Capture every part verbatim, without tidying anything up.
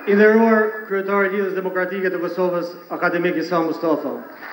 I nderuar kryetari i Lidhjes Demokratike të Kosovës, akademik Isa Mustafa.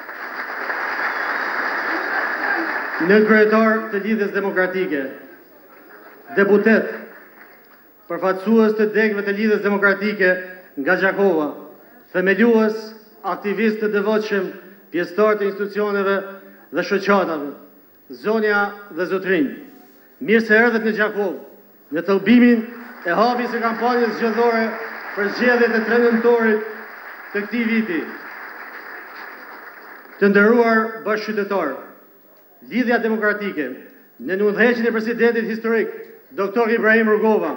Në kryetar të Lidhjes Demokratike, deputet, përfaqësues të degëve të Lidhjes Demokratike nga Gjakova, themelues, aktivist të devotshëm, pjesëtar të institucioneve dhe shoqatave, zonja dhe zotrinj. Mirë se erdhët në Gjakovë, në tëllbimin e hapjes së kampanjës zgjedhore për zgjedhjet e tre nëntorit të këtij viti. Të nderuar bashkëqytetarë, Lidhja Demokratike, në udhëheqjen e presidentit historik, doktor Ibrahim Rugova,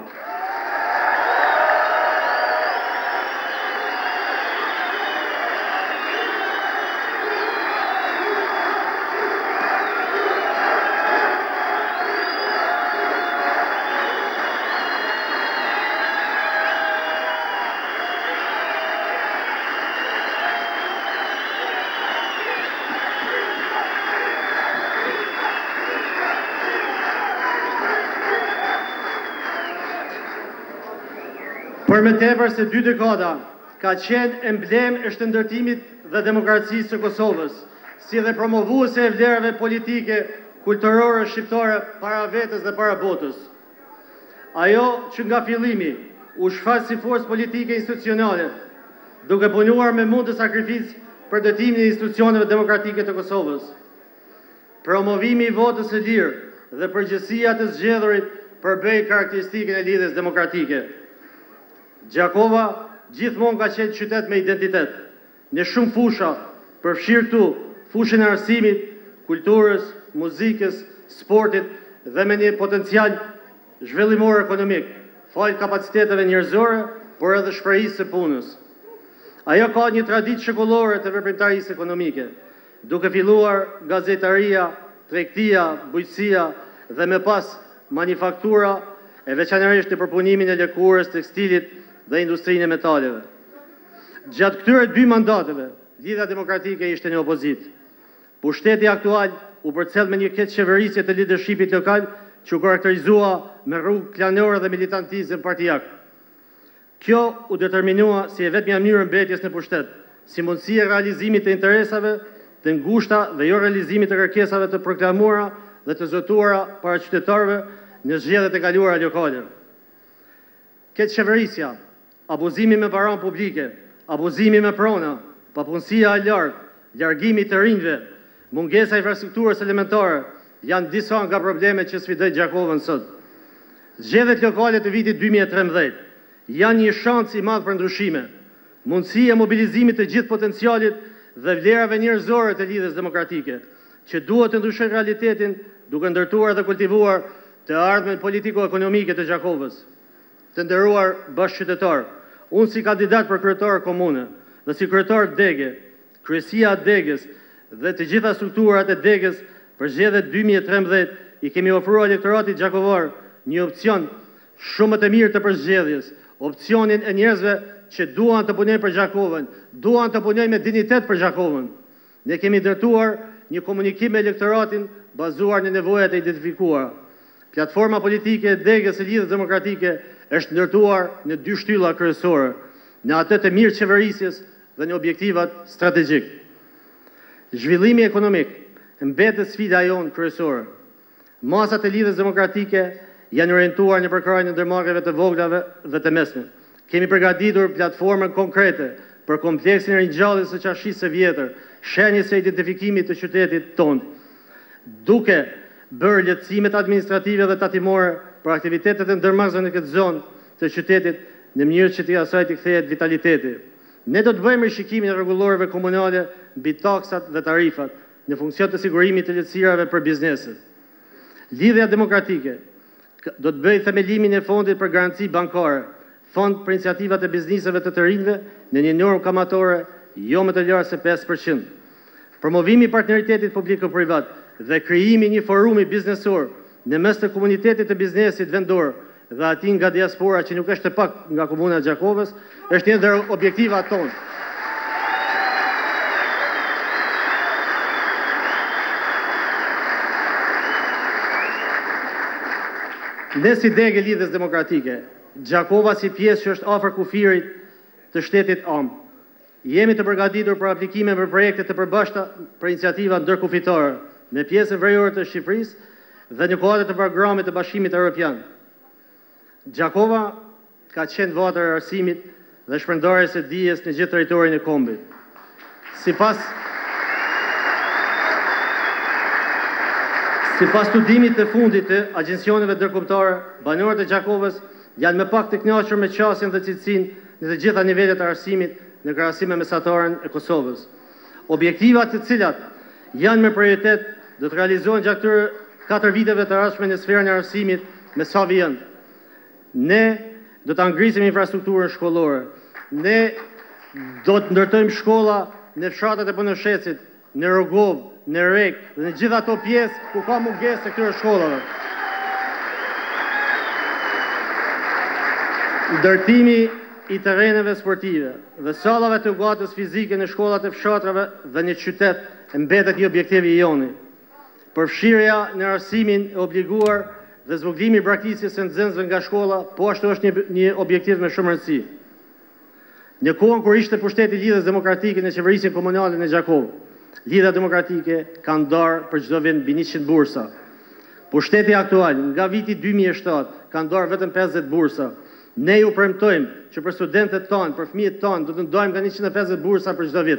për më tepër se dy dekada, ka qenë emblem e shëndërtimit dhe demokracisë së Kosovës, si dhe promovuese e vlerave politike, kulturore, shqiptare, para vetës dhe para botës. Ajo që nga fillimi u shfaq si forcë politike institucionale, duke punuar me mund të sakrificë për ndërtimin e institucioneve demokratike të Kosovës. Promovimi i votës së lirë dhe përgjegjësia të zgjedhurit përbëj karakteristikën e Lidhjes Demokratike. Gjakova gjithmonë ka qenë qytet me identitet, në shumë fusha, përfshirë këtu fushën e arsimit, kulturës, muzikës, sportit dhe me një potencial zhvillimor ekonomik, falë kapaciteteve njerëzore, por edhe shprehjes së punës. Ajo ka një traditë shekullore të veprimtarisë ekonomike, duke filluar gazetaria, tregtia, bujqësia dhe më pas manufaktura, e veçanërisht në përpunimin e lëkurës, tekstilit dhe industrinë e metaleve. Gjatë këtyre dy mandateve, Lidhja Demokratike ishte në opozit. Pushteti aktual u përcjell me një keq qeverisje të leadershipit lokal që u karakterizua me rrugë klanore dhe militantizëm partijak. Kjo u determinua si e vetmja mënyrë mbetjes në pushtet, si mundësi e realizimit të interesave të ngushta dhe jo realizimit të kërkesave të proklamuara dhe të zotuara para qytetarëve në zgjedhjet e kaluara lokale. Keq qeverisja, abuzimi me paran publike, abuzimi me prona, papunësia e lartë, largimi të rinjve, mungesa infrastrukturës elementare, janë disa nga problemet që sfidojnë Gjakovën sot. Zgjedhjet lokale të vitit dy mijë e trembëdhjetë janë një shans i madh për ndryshime, mundësi e mobilizimit të gjithë potencialit dhe vlerave njerëzore të Lidhjes Demokratike, që duhet të ndryshojnë realitetin duke ndërtuar dhe kultivuar të ardhmen politiko-ekonomike të Gjakovës. Të nderuar bashkëqytetarë, unë si kandidat për kryetar komune dhe si kryetar dege, kryesia e degës dhe të gjitha strukturat e degës për zgjedhjet dy mijë e trembëdhjetë i kemi ofruar elektoratit gjakovar një opcion shumë të mirë të përzgjedhjes, opcionin e njerëzve që duan të punojnë për Gjakovën, duan të punojnë me dignitet për Gjakovën. Ne kemi ndërtuar një komunikim me elektoratin bazuar në nevojat e identifikuara. Platforma politike e degës së Lidhjes Demokratike është ndërtuar në dy shtylla kryesore, në atë të mirë qeverisjes dhe në objektivat strategjik. Zhvillimi ekonomik mbetet sfida jonë kryesore. Masat e Lidhjes Demokratike janë orientuar në përkrajin e ndërmarrjeve të voglave dhe të mesme. Kemi përgatitur platformën konkrete për kompleksin e ringjalljes së qashisë së vjetër, shenjës së identifikimit të qytetit tonë, duke bërë lehtësimet administrative dhe tatimore për aktivitetet e ndërmarrësve në këtë zonë të qytetit në mënyrë që t'i asaj t'i kthehet vitaliteti. Ne do të bëjmë rishikimin e rregulloreve komunale mbi taksat dhe tarifat në funksion të sigurimit të lehtësirave për bizneset. Lidhja Demokratike do të bëjë themelimin e fondit për garanci bankare, fond për iniciativat e bizniseve të të rinjve në një normë kamatore jo më të lartë se pesë përqind. Promovimi i partneritetit publiko-privat dhe krijimi një forumi biznesor në mes të komunitetit të biznesit vendor dhe ati nga diaspora që nuk është pak nga komuna e Gjakovës, është një ndër objektivat tonë. Ne si degë Lidhjes Demokratike, Gjakova si pjesë që është afër kufirit të shtetit amë. Jemi të përgatitur për aplikime për projekte të përbashkëta për iniciativa ndërkufitore me pjesën veriore të Shqipërisë dhe në kuadër të programit të Bashkimit Evropian. Gjakova ka qenë vatër e arsimit dhe shpërndarjes së dijes në gjithë territorin e kombit. Sipas Sipas studimit të fundit të agjencioneve ndërkombëtare, banorët e Gjakovës janë më pak të kënaqur me qasjen dhe cilësinë në të gjitha nivelet e arsimit në krahasim me mesatarën e Kosovës. Objektivat të cilat janë me prioritet do të realizohen gjatë këtyre katër viteve të ardhshme në sferën e arsimit me sa vjen. Ne do të ngrisim infrastrukturën shkollore. Ne do të ndërtojmë shkolla në fshatet e Punëshecit, në Rogov, në Rek dhe në gjitha ato pjesë ku ka mungesë të këtyre shkollave. Ndërtimi i terreneve sportive dhe sallave të gatës fizike në shkollat e fshatrave dhe në qytet mbetet një objektiv i joni. Përfshirja në arsimin e obliguar dhe zvoglimi i braktisjes së nxënësve nga shkolla, po ashtu është një, një objektiv me shumë rëndësi. Në kohën kur ishte pushteti lidhjes demokratike në qeverisin komunale në Gjakovë, Lidhja Demokratike ka ndarë për çdo vend mbi njëqind bursa. Pushteti aktual nga viti dy mijë e shtatë ka ndarë vetëm pesëdhjetë bursa. Ne ju premtojmë që për studentët tonë, për fëmijët tonë, do të ndajmë nga njëqind e pesëdhjetë bursa për çdo vit.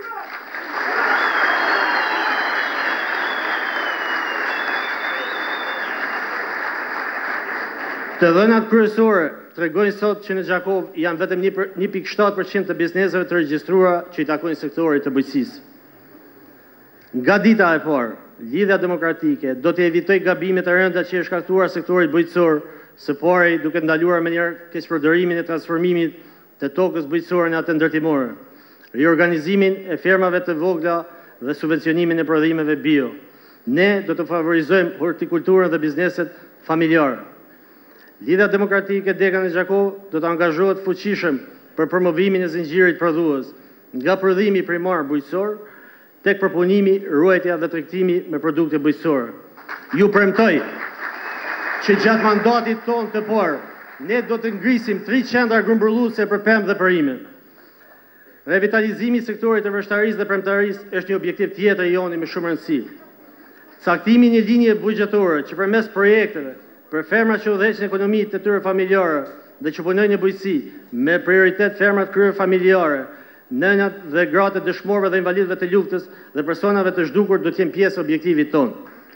Të dhënat kryesore tregojnë sot që në Gjakovë janë vetëm një pikë shtatë përqind të bizneseve të regjistruara që i takojnë sektorit të bujqësisë. Nga dita e parë, Lidhja Demokratike do të evitoj gabimet e rënda që i shkaktuar sektorit bujqësor, së pari duke ndaluar me njërë keqpërdorimin e transformimit të tokës bujqësore në atë ndërtimore, riorganizimin e fermave të vogla dhe subvencionimin e prodhimeve bio. Ne do të favorizojmë hortikulturën dhe bizneset familjare. Lidhja Demokratike Deka në Gjakovë do të angazhohet fuqishëm për promovimin e zinxhirit prodhues, nga prodhimi primar bujqësor tek përpunimi, ruajtja dhe tregtimi me produkte bujqësore. Ju premtoj që gjatë mandatit tonë të parë, ne do të ngrisim tri qendra grumbulluese për pemë dhe perime. Revitalizimi i sektorit të veshtarisë dhe premtarisë është një objektiv tjetër i joni me shumë rëndësi. Caktimi një linje buxhetore që përmes projekteve për ferma që udhëheqin ekonomitë të tyre familjare dhe që punojnë në bujqësi, me prioritet fermat krye familjare, nënat dhe gratë të dëshmorëve dhe invalidëve të luftës dhe personave të zhdukur do të jenë pjesë objektivit tonë.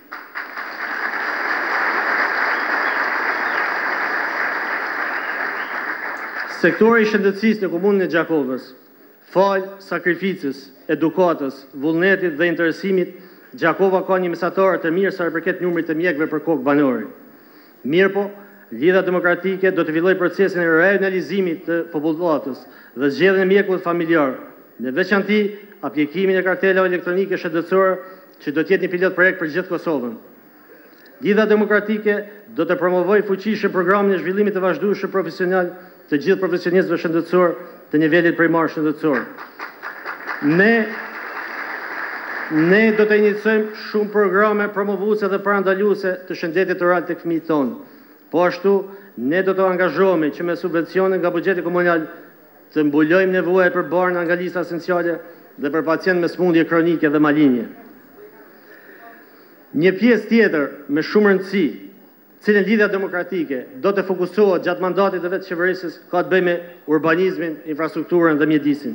Sektori i shëndetësisë në komunën e Gjakovës, fal sakrificës, edukatës, vullnetit dhe interesimit, Gjakova ka një mesatarë të mirë sa i përket numrit të mjekëve për kokë banori. Mirë po, Lidhja Demokratike do të filloj procesin e reanalizimit të popullatës dhe zgjedhjen e mjekut familjar, në veçanti aplikimin e kartelave elektronike shëndetësore që do të jetë një pilot projekt për gjithë Kosovën. Lidhja Demokratike do të promovojë fuqishëm programin e zhvillimit të vazhdueshëm profesional të gjithë profesionistëve shëndetësor të nivelit primar shëndetësor. Ne Ne do të iniciojmë shumë programe promovuese dhe parandaluese të shëndetit oral tek fëmijët tonë. Po ashtu, ne do të angazhohemi që me subvencione nga buxheti komunal të mbulojmë nevojat për barna nga lista esenciale dhe për pacientë me sëmundje kronike dhe malinje. Një pjesë tjetër me shumë rëndësi, cilën Lidhja Demokratike do të fokusohet gjatë mandatit të vetë qeverisës, ka të bëjë me urbanizmin, infrastrukturën dhe mjedisin.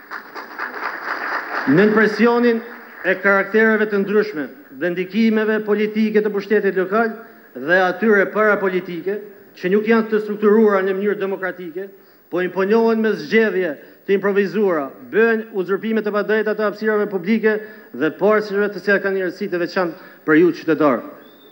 Nën presionin e karaktereve të ndryshme dhe ndikimeve politike të pushtetit lokal dhe atyre parapolitike që nuk janë të strukturuara në mënyrë demokratike, po imponohen me zgjedhje të improvizuara, bëhen uzurpime të padrejta të hapësirave publike dhe parësive të cilat kanë një rëndësi të veçantë për ju qytetarë.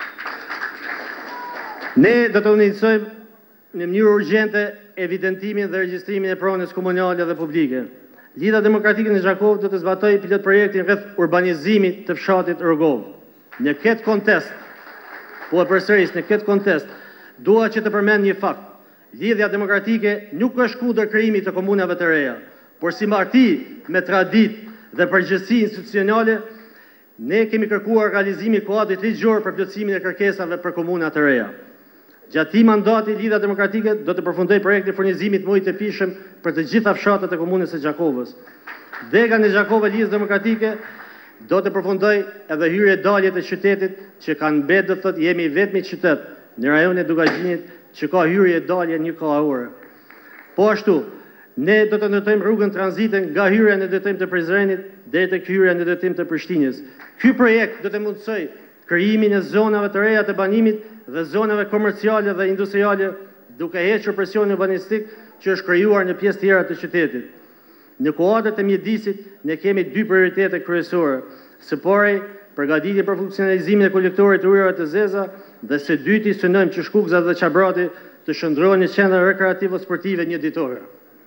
Ne do të iniciojmë në mënyrë urgjente evidentimin dhe regjistrimin e pronës komunale dhe publike. Lidhja Demokratike në Gjakovë do të zbatojë pilot projektin rreth urbanizimit të fshatit Rogov. Në këtë kontekst, po e përsëris, në këtë kontekst, dua që të përmend një fakt. Lidhja Demokratike nuk është kundër krijimit të komunave të reja, por si marti me traditë dhe përgjegjësi institucionale, ne kemi kërkuar realizimin e kuadrit ligjor për plotësimin e kërkesave për komuna të reja. Gjatë këtij mandati, Lidha Demokratike do të përfundojë projektin e furnizimit të ujit të pijshëm për të gjitha fshatet e komunës së Gjakovës. Dega në Gjakovë e Lidhës Demokratike do të përfundojë edhe hyrje dalje të qytetit që kanë mbetë, do të thotë jemi vetmi qytet në rajonin e Dugagjinit që ka hyrje dalje një kohore. Po ashtu, ne do të ndërtojmë rrugën tranzite nga hyrja në detyrim të Prizrenit deri tek hyrja në detyrim të Prishtinës. Ky projekt do të mundsojë krijimin e zonave të reja të banimit dhe zonave komerciale dhe industriale, duke hequr presionin urbanistik që është krijuar në pjesë tjera të qytetit. Në kuadrat e mjedisit ne kemi dy prioritete kryesore. Së pari, përgatitje për funksionalizimin e kolektorit të ujërave të zeza dhe së dyti synojmë që Shkukza dhe Qabrati të shndrohen në qendra rekreative sportive një ditore.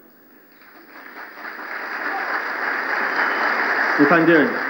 Ju falenderoj.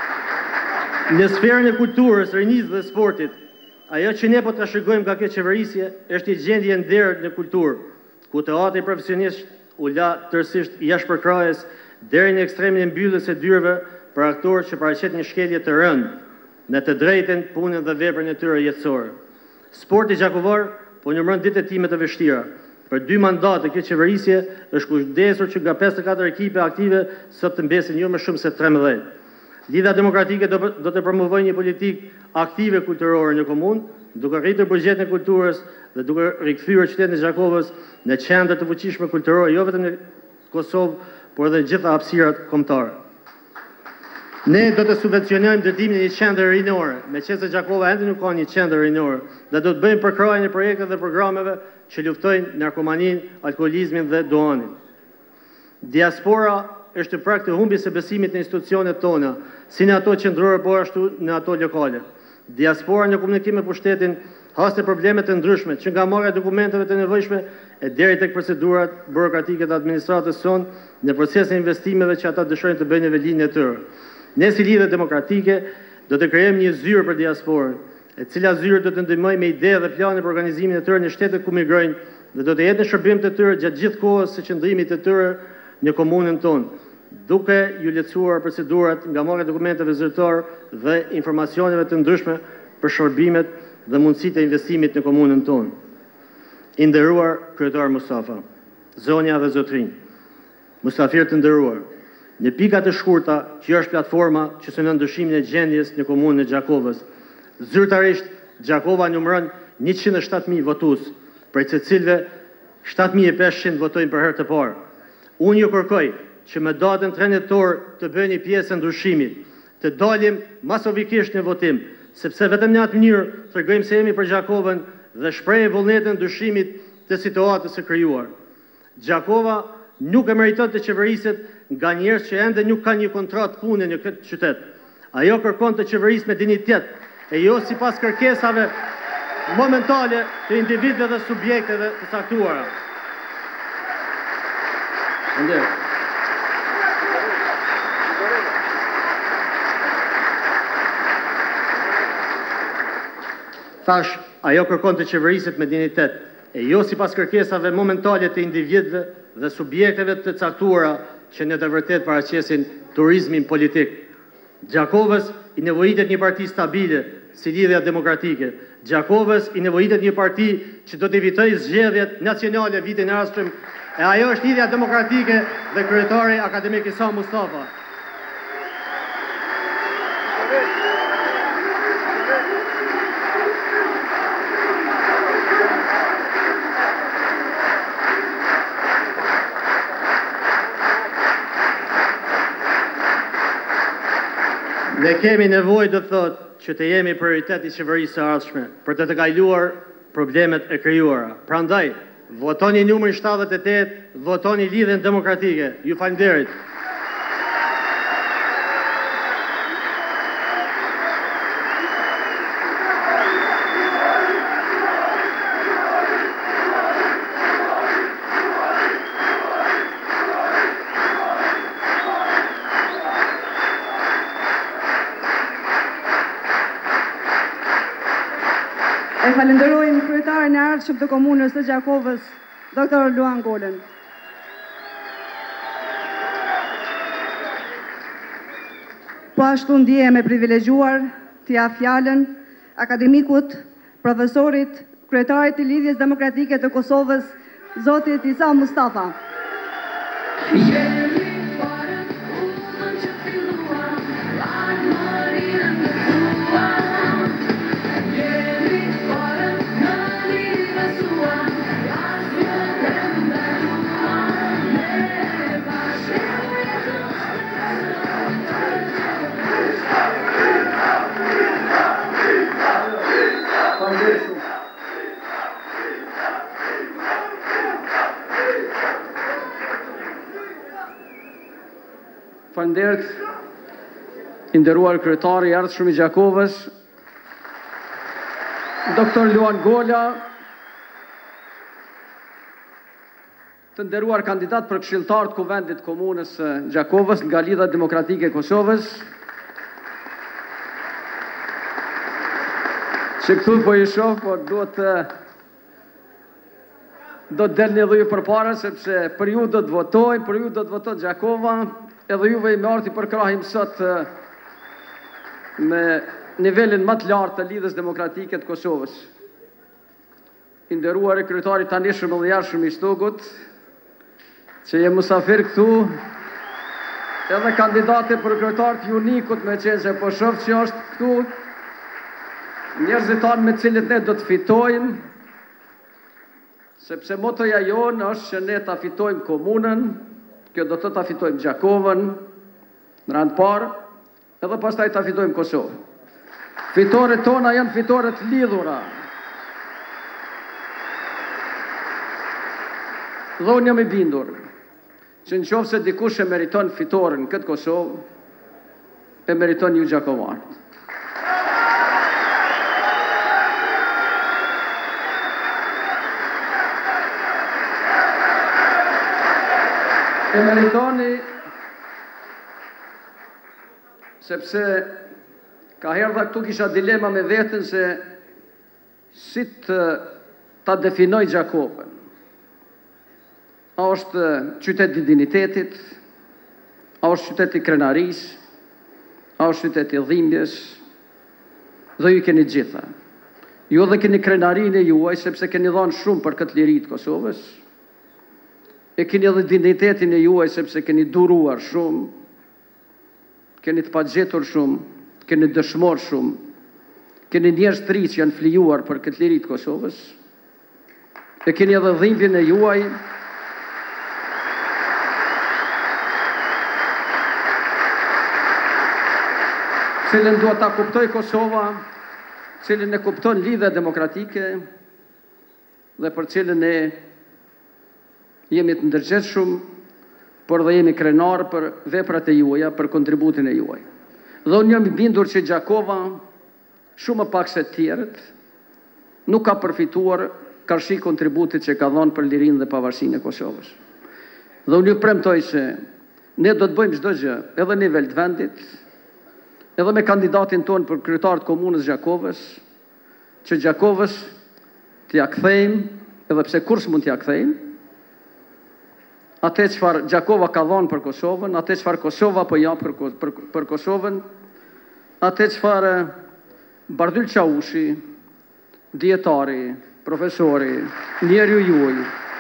Në sferën e kulturës, rinisë dhe sportit, ajo që ne po të shërgojmë nga kjo qeverisje është një gjendje nder në kulturë, ku teatri profesionisht u la tërësisht jashtë përkrajes deri në ekstremin e mbylljes së dyreve për aktorë që paraqet një shkelje të rëndë në të drejtën, punën dhe veprën e tyre jetësore. Sporti gjakovar po numëron ditët e time të vështira. Për dy mandate kjo qeverisje është kujdesur që nga pesëdhjetë e katër ekipe aktive sot të mbesin jo më shumë se tretëmbëdhjetë. Lidha Demokratike do, do të promovojë një politikë aktive kulturore në komunë, duke rritur buxhetin e kulturës dhe duke rikthyer qytetin e Gjakovës në qendër të fuqishme kulturore jo vetëm në Kosovë, por edhe në gjitha hapësirat kombëtare. Ne do të subvencionojmë ndërtimin e një qendre rinore, meqense Gjakova ende nuk ka një qendër rinore, dhe do të bëjmë përkrahjen e projekte dhe programeve që luftojnë narkomaninë, alkoolizmin dhe duanin. Diaspora është prag të humbjes së besimit në institucionet tona, si në ato qendrore po ashtu në ato lokale. Diaspora në komunikim me pushtetin haste probleme të ndryshme, që nga marrja e dokumenteve të nevojshme e deri tek procedurat burokratike të administratës sonë në procesin e investimeve që ata dëshirojnë të bëjnë në velinë e tyre. Ne si Lidhje Demokratike do të krijojmë një zyrë për diasporën, e cila zyrë do të ndihmojë me ide dhe plane për organizimin e tyre në shtetet ku migrojnë dhe do të jetë në shërbim të tyre gjatë gjithë kohës së qëndrimit të tyre në komunën tonë, duke ju lehtësuar procedurat nga marrja e dokumenteve zyrtare dhe informacioneve të ndryshme për shërbimet dhe mundësitë e investimit në komunën tonë. I nderuar kryetar Mustafa, zonja dhe zotrinj, musafir të nderuar, në pika të shkurta që është platforma që synon ndryshimin e gjendjes në komunën e Gjakovës. Zyrtarisht, Gjakova numëron njëqind e shtatë mijë votues, prej të cilëve shtatë mijë e pesëqind votojnë për herë të parë. Unë ju kërkoj që me datën tre nëntor të bëni pjesë e ndryshimit, të dalim masovikisht në votim, sepse vetëm në atë mënyrë tregojmë se jemi për Gjakovën dhe shprehim vullnetin e ndryshimit të situatës së krijuar. Gjakova nuk e meriton të qeveriset nga njerëz që ende nuk kanë një kontratë pune në këtë qytet. Ajo kërkon të qeverisë me dinjitet e jo sipas kërkesave momentale të individëve dhe subjekteve të caktuara. Ende. Thash, ajo kërkon të qeveriset me dinjitet e jo sipas kërkesave momentale të individëve dhe subjekteve të caktuara që në të vërtet paraqesin turizmin politik. Gjakovës i nevojitet një parti stabile si Lidhja Demokratike. Gjakovës i nevojitet një parti që do të evitojë zgjedhjet nacionale vitin e ardhshëm, e ajo është Lidhja Demokratike dhe kryetari akademik Isa Mustafa. Ne kemi nevojë, do të thotë, që të jemi prioritet i qeverisë së ardhshme për të të kaluar problemet e krijuara. Prandaj, votoni numrin shtatëdhjetë e tetë, votoni Lidhjen Demokratike. Ju falenderoj. E falenderojmë kryetarin e ardhshëm të komunës së Gjakovës, doktor Luan Golën. Po ashtu ndihem e privilegjuar t'ia jap fjalën akademikut, profesorit kryetarit të Lidhjes Demokratike të Kosovës, zoti Isa Mustafa. Falënderit, i nderuar kryetari i ardhshëm i Gjakovës, doktor Luan Gola, të nderuar kandidat për këshilltar të Kuvendit Komunës së Gjakovës nga Lidhja Demokratike e Kosovës, që këtu po i shoh, por duhet të do të delni edhe ju përpara, sepse për ju do të votojnë, për ju do të votojnë Gjakova, edhe juve i me arti përkrahim sot me nivelin më të lartë të Lidhjes Demokratike të Kosovës. I nderuar i kryetari tanishëm edhe jashtëm i Shtogut, që je musafir këtu, edhe kandidate për kryetar të Unikut, me qenë se po shoh që është këtu njerëzit tanë me cilët ne do të fitojmë, sepse motoja jonë është që ne ta fitojmë komunën, kjo do të ta fitojmë Gjakovën, në rand parë, edhe pastaj ta fitojmë Kosovën. Fitoret tona janë fitore të lidhura. Dhe unë jam i bindur, që në qoftë se dikush e meriton fitoren këtë Kosovë, e meriton ju Gjakovarët. E meritoni, sepse ka herë dhe këtu kisha dilema me vetën se si të ta definoj Gjakovën. A është qytet i dinitetit, a është qytet i krenaris, a është qytet i dhimbjes, dhe ju keni gjitha. Ju dhe keni krenarin e juaj, sepse keni dhanë shumë për këtë liri të Kosovës, e keni edhe dignitetin e juaj, sepse keni duruar shumë, keni të pagjetur shumë, keni dëshmor shumë, keni njerëz të ri që janë flijuar për këtë liri të Kosovës, e keni edhe dhimbjen e juaj, cilën duhet ta kuptoj Kosova, cilën e kupton Lidhja Demokratike, dhe për cilën e jemi të ndërgjegjshëm, por dhe jemi krenar për veprat e juaja, për kontributin e juaj. Dhe unë jam i bindur që Gjakova, shumë më pak se të tjerët, nuk ka përfituar karshi kontributit që ka dhënë për lirinë dhe pavarësinë e Kosovës. Dhe unë ju premtoj se ne do të bëjmë çdo gjë, edhe në nivel të vendit, edhe me kandidatin tonë për kryetar të komunës Gjakovës, që Gjakovës t'ja kthejmë, edhe pse kur s'mund t'ja kthejmë, atë çfarë Gjakova ka dhënë për Kosovën, atë çfarë Kosova po jap për, për, për Kosovën, atë çfarë Bardyl Çaushi, dietari, profesori, njeriu juaj,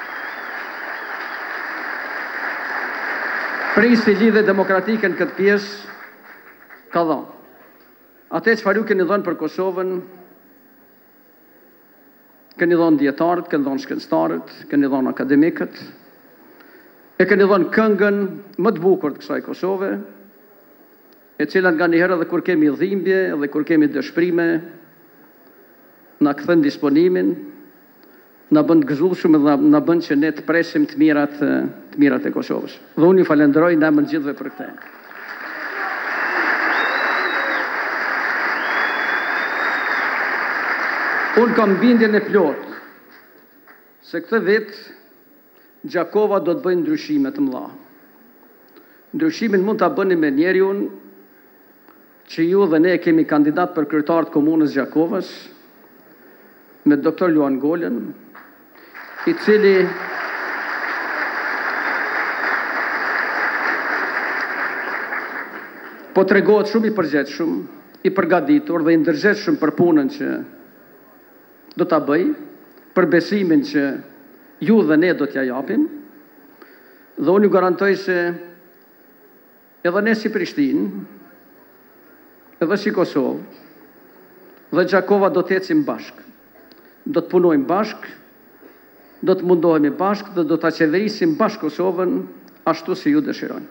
prisi Lidhje Demokratike në këtë pjesë, ka dhënë. Atë çfarë ju keni dhënë për Kosovën, keni dhënë dietarët, keni dhënë shkencëtarët, keni dhënë akademikët, e keni dhënë këngën më të bukur të kësaj Kosove, e cila nga njëherë edhe kur kemi dhimbje, edhe kur kemi dëshprime, na kthen disponimin, na bën të gëzueshëm dhe na bën që ne të presim të mirat, të mirat e Kosovës. Dhe unë ju falenderoj në emër të gjithëve për këtë. Unë kam bindjen e plotë se këtë vit Gjakova do të bëjë ndryshime të mëdha. Ndryshimin mund ta bëni me njeriun që ju dhe ne kemi kandidat për kryetar të komunës Gjakovës, me doktor Luan Golën, i cili po tregohet shumë i përgjegjshëm, i përgatitur dhe i ndërgjegjshëm për punën që do ta bëj, për besimin që ju dhe ne do t'ja japim, dhe unë ju garantoj se edhe ne si Prishtinë, edhe si Kosovë, dhe Gjakova do t'ecim bashkë. Do të punojmë bashkë, do të mundohemi bashkë dhe do t'a qeverisim bashkë Kosovën ashtu si ju dëshironi.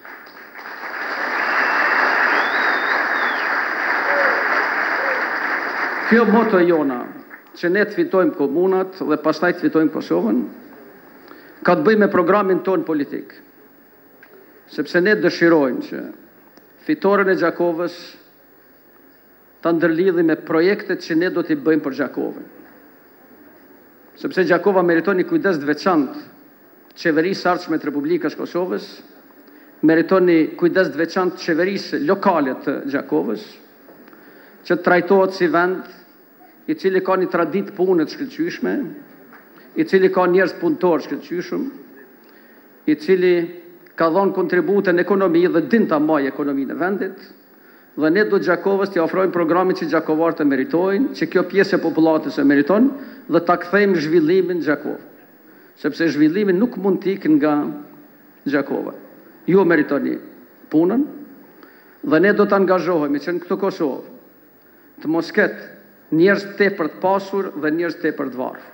Kjo moto jona, që ne të fitojmë komunat dhe pastaj të fitojmë Kosovën, ka të bëjë me programin tonë politik. Sepse ne dëshirojmë që fitoren e Gjakovës të ndërlidhi me projektet që ne do t'i bëjmë për Gjakovën. Sepse Gjakova meriton një kujdes të veçantë qeverisë së ardhshme të Republikës Kosovës, meriton një kujdes të veçantë qeverisë lokale të Gjakovës, që trajtohet si vend i cili ka një traditë pune të shkëlqyeshme, i cili ka njerëz punëtor shkëlqyeshëm, i cili ka dhënë kontribute në ekonomi dhe din ta mbajë ekonominë e vendit, dhe ne do Gjakovës t'i ofrojmë programin që gjakovarët e meritojnë, që kjo pjesë e popullatës e meriton, dhe ta kthejmë zhvillimin Gjakovë. Sepse zhvillimin nuk mund t'ik nga Gjakova. Ju meritoni punën, dhe ne do të angazhohemi që në këtë Kosovë të mos ketë njerëz tepër të pasur dhe njerëz tepër të varfër.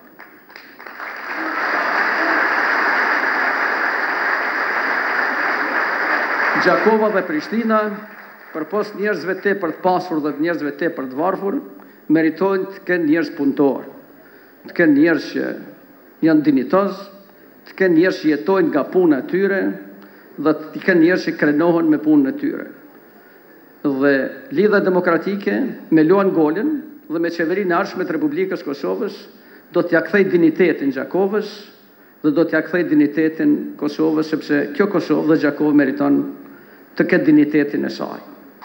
Gjakova dhe Prishtina, përpos njerëzve tepër të pasur dhe njerëzve tepër të varfër, meritojnë të kenë njerëz punëtor, të kenë njerëz që janë dinitoz, të kenë njerëz që jetojnë nga puna e tyre dhe të kenë njerëz që krenohen me punën e tyre. Dhe Lidha Demokratike me luan golën dhe me qeverinë e ardhshme të Republikës Kosovës do t'ja kthej dinitetin Gjakovës dhe do t'ja kthej dinitetin Kosovës, sepse kjo Kosovë dhe Gjakovë meriton të ketë dinitetin e saj.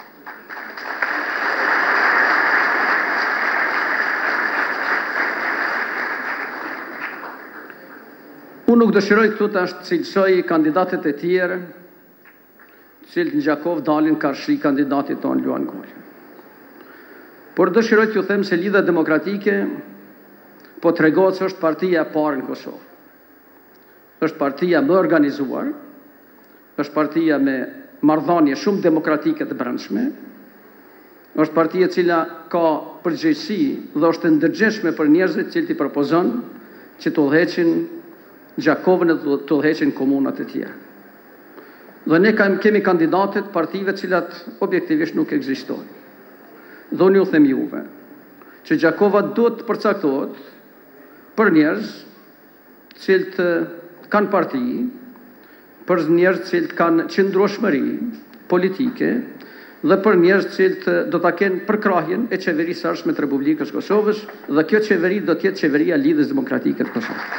Unë nuk dëshiroj këtu të ashtë cilësoj kandidatet e tjerë, cilët në Gjakovë dalin karshi kandidatit tonë Luan Golja. Por dëshiroj të ju them se Lidha Demokratike po të regohet se është partia e parë në Kosovë. është partia më organizuar, është partia me marrëdhënie shumë demokratike të brendshme, është partia e cila ka përgjegjësi dhe është e ndërgjegjshme për njerëzit që i propozon që të udhëheqin Gjakovën dhe të udhëheqin komunat e tjera. Dhe ne kemi kandidatet partive cilat objektivisht nuk ekzistojnë. Dhe unë ju them juve që Gjakova duhet të përcaktohet për njerëz cilët kanë parti, për njerëz cilët kanë qëndrueshmëri politike dhe për njerëz cilët do ta kenë përkrahjen e qeverisë së ardhshme të Republikës Kosovës, dhe kjo qeveri do të jetë qeveria e Lidhjes Demokratike të Kosovës.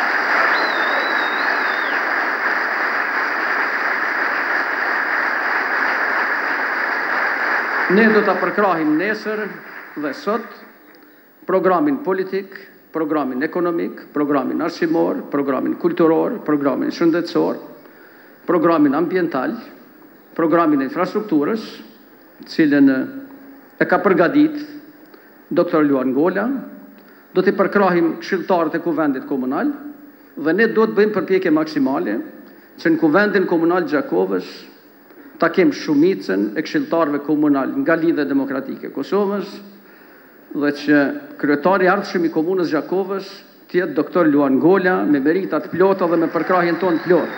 Ne do ta përkrahim nesër dhe sot programin politik, programin ekonomik, programin arsimor, programin kulturor, programin shëndetësor, programin ambiental, programin e infrastrukturës, cilën e ka përgadit doktor Luan Gola, do t'i përkrahim këshilltarët e kuvendit komunal, dhe ne do të bëjmë përpjekje maksimale që në kuvendin komunal Gjakovës ta kem shumicën e këshilltarëve komunal nga Lidhja Demokratike e Kosovës, dhe që kryetari i ardhshëm i komunës Gjakovës të jetë doktor Luan Gola me merita të plota dhe me përkrahjen tonë të plotë.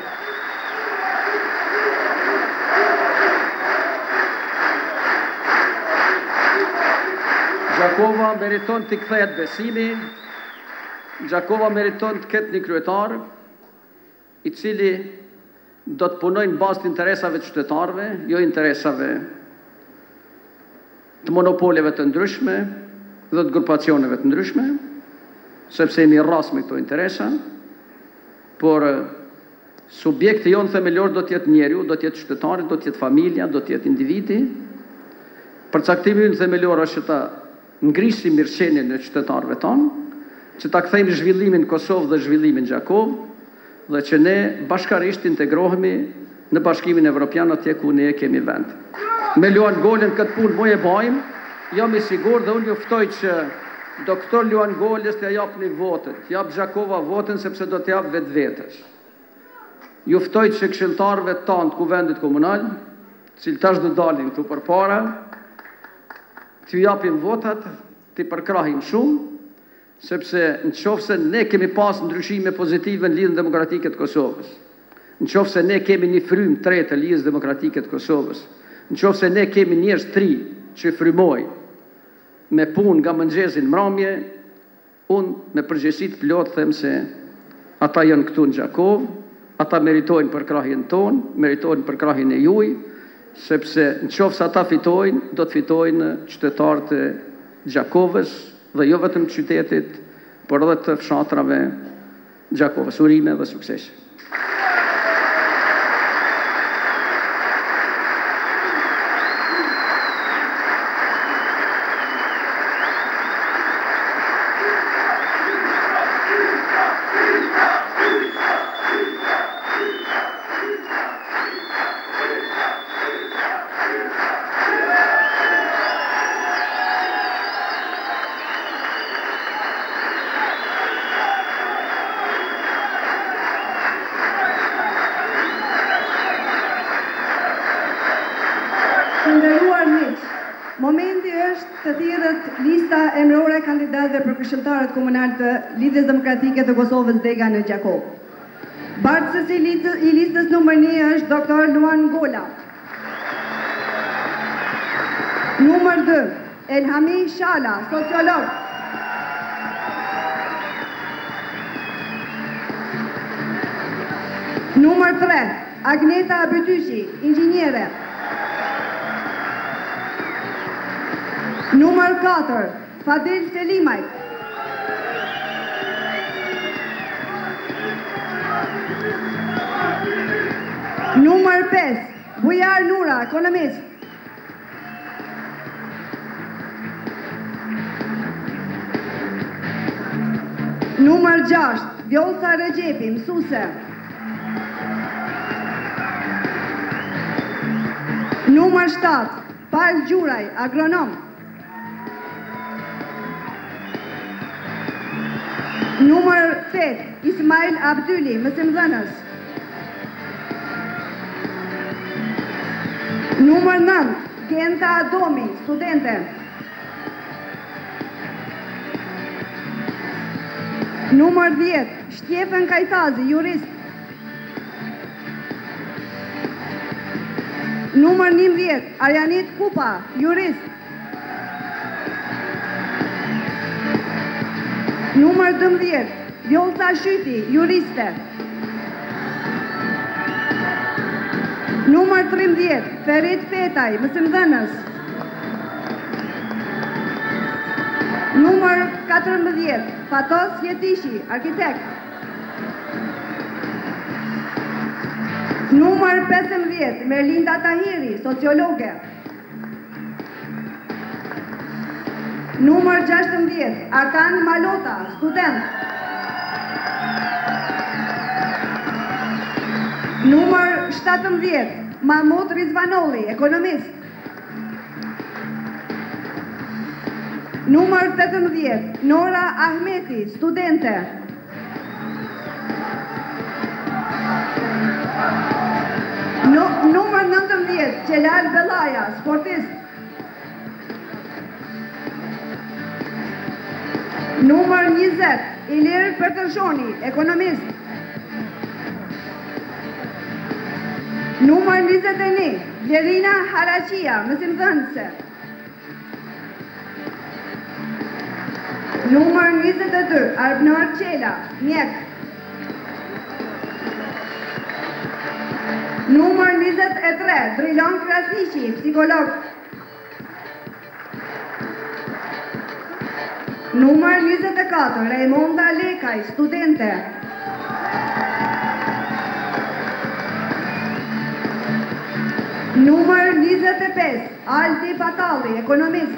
Gjakova meriton të kthehet besimi, Gjakova meriton të ketë një kryetar i cili do të punojnë në bazë të interesave të qytetarëve, jo interesave të monopoleve të ndryshme dhe të grupacioneve të ndryshme, sepse jemi rras me këto interesa, por subjekti jonë themelor do të jetë njeriu, do të jetë qytetari, do të jetë familja, do të jetë individi. Përcaktimi ynë themelor është që ta ngrisim mirëqenien e qytetarëve tonë, që ta kthejmë zhvillimin Kosovë dhe zhvillimin Gjakovë, dhe që ne bashkarisht integrohemi në Bashkimin Evropian atje ku ne kemi vend. Me Luan Golën këtë punë mo e bajmë, jam i sigur dhe unë ju ftoj që doktor Luan Goles të jap një votën, të jap Gjakova votën sepse do të jap vetë vetës. Juftoj që këshilltarëve tanë të kuvendit komunal, cilë tash do dalin këtu për para, të japim votat, të përkrahim shumë, sepse në qofë se ne kemi pas ndryshime pozitive në lidhën demokratike të Kosovës, në qofë se ne kemi një frym tre të lidhës demokratike të Kosovës, në qofë se ne kemi njerëz tri që frymoj me punë nga mëngjesin mramje, unë me përgjegjësi plot them se ata janë këtu në Gjakovë, ata meritojnë për krahjen tonë, meritojnë për krahjen e juj, sepse në qofë se ata fitojnë, do të fitojnë qytetarët e Gjakovës dhe jo vetëm qytetit, por edhe të fshatrave Gjakovës. Urime dhe sukses. Nderuar miq, momenti është të thirret lista emërore e kandidatëve për këshilltarët komunal të Lidhjes Demokratike të Kosovës Dega në Gjakovë. Bartësi i listës numër një është doktor Luan Gola. Numër dy, Elhami Shala, sociolog. Numër tre, Agneta Bytyshi, inxhiniere. Numër katër, Fadil Selimaj. Numër pesë, Bujar Nura, ekonomist. Numër gjashtë, Vjosa Regjepi, mësuese. Numër shtatë, Pal Gjuraj, agronom. Numër tetë, Ismail Abdyli, mësimdhënës. Numër nëntë, Genta Adomi, studente. Numër dhjetë, Shtjefen Kajtazi, jurist. Numër njëmbëdhjetë, Arjanit Kupa, jurist. Numër dëmbëdhjetë, Vjosa Shyti, juriste. Numër tridhjetë, Ferit Fetaj, mësimdhënës. Numër katërmbëdhjetë, Fatos Jetishi, arkitekt. Numër pesëmbëdhjetë, Merlinda Tahiri, sociologe. Numër gjashtëmbëdhjetë, Arkan Malota, student. Numër shtatëmbëdhjetë, Mahmut Rizvanoli, ekonomist. Numër tetëmbëdhjetë, Nora Ahmeti, studente. Numër nëntëmbëdhjetë, Gjelal Bellaja, sportist. Numër njëzet, Ilir Pertërshoni, ekonomist. Numër njëzet e një, Lerina Haraqia, mësimdhënëse. Numër njëzet e dy, Arbnar Qela, mjek. Numër njëzet e tre, Drilon Krasniqi, psikolog. Numër njëzet e katër, Raimonda Lekaj, studente. Numër njëzet e pesë, Alti Batalli, ekonomist.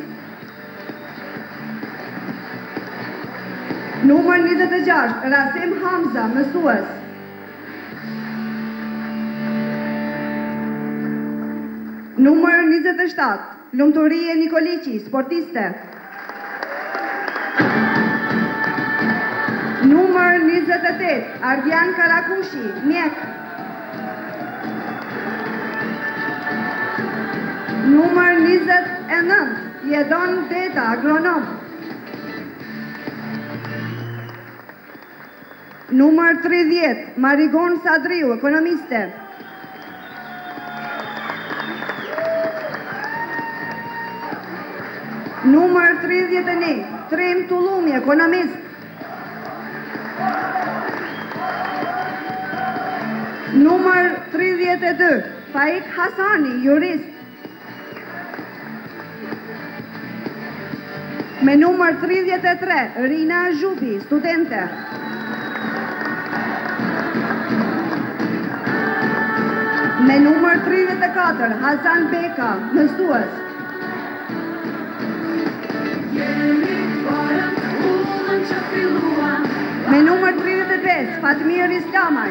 Numër njëzet e gjashtë, Rasim Hamza, mësues. Numër njëzet e shtatë, Lumturie Nikoliqi, sportiste. njëzet e tetë, Ardian Karakushi, mjek. Numër njëzet e nëntë, Jedon Deta, agronom. Numër tridhjetë, Marigon Sadriu, ekonomiste. Numër tridhjetë e një, Trim Tullumi, ekonomist. Numër tridhjetë e dy, Faik Hasani, jurist. Me numër tridhjetë e tre, Rina Zhubi, studente. Me numër tridhjetë e katër, Hasan Beka, mësues. Me numër tridhjetë e pesë, Fatmir Islamaj.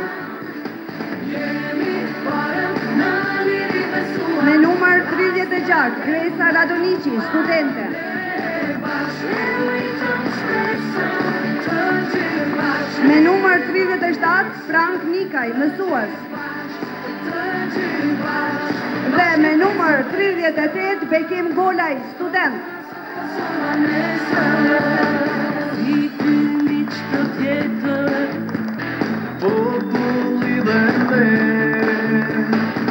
Me numër tridhjetë e gjashtë, Gresa Radonici, studente. Me numër tridhjetë e shtatë, Frank Nikaj, mësues. Dhe me numër tridhjetë e tetë, Bekim Golaj, student. I ty miq të tjetër, populli dhe ne.